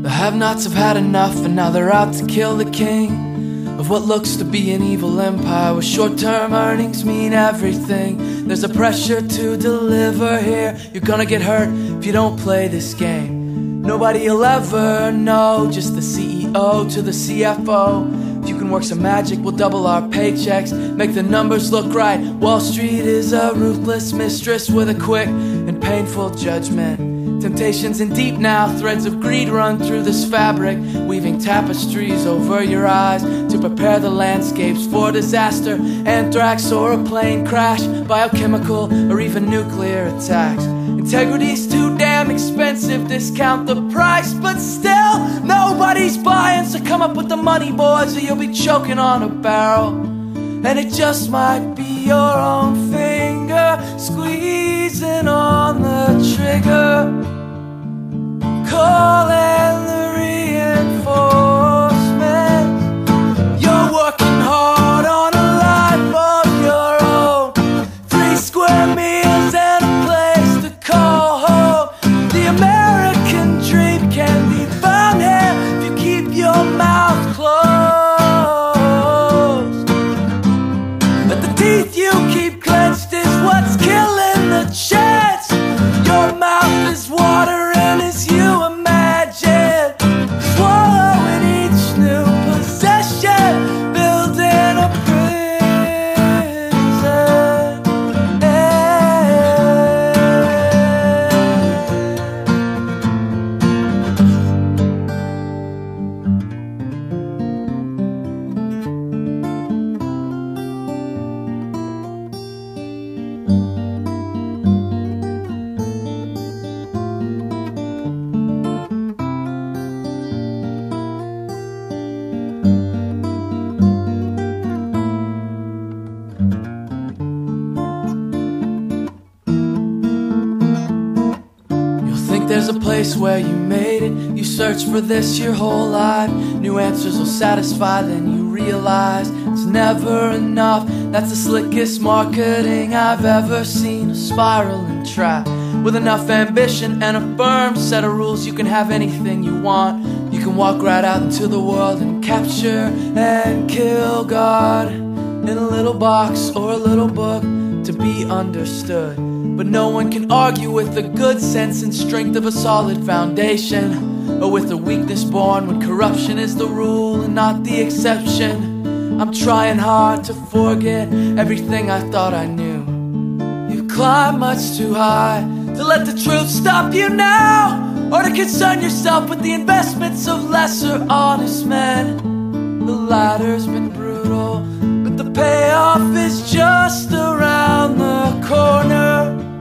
The have-nots have had enough, and now they're out to kill the king of what looks to be an evil empire, where short-term earnings mean everything. There's a pressure to deliver here. You're gonna get hurt if you don't play this game. Nobody will ever know, just the CEO to the CFO. If you can work some magic, we'll double our paychecks, make the numbers look right. Wall Street is a ruthless mistress with a quick and painful judgment. Temptations in deep now, threads of greed run through this fabric, weaving tapestries over your eyes to prepare the landscapes for disaster. Anthrax or a plane crash, biochemical or even nuclear attacks. Integrity's too damn expensive, discount the price, but still nobody's buying. So come up with the money, boys, or you'll be choking on a barrel. And it just might be your own finger squeezing on the trigger, calling the reinforcement. You're working hard on a life of your own, 3 square meals and a place to call home. The American dream can be found here if you keep your mouth closed. But the teeth you keep clenched is what's killing the chance. Your mouth is watering as you imagine, swallowing each new possession, building a prison. There's a place where you made it. You search for this your whole life. New answers will satisfy, then you realize it's never enough. That's the slickest marketing I've ever seen. A spiraling trap with enough ambition and a firm set of rules. You can have anything you want. You can walk right out into the world and capture and kill God in a little box or a little book to be understood. But no one can argue with the good sense and strength of a solid foundation, or with the weakness born when corruption is the rule and not the exception. I'm trying hard to forget everything I thought I knew. You've climbed much too high to let the truth stop you now, or to concern yourself with the investments of lesser honest men. The ladder's been brutal, but the payoff is just around the corner.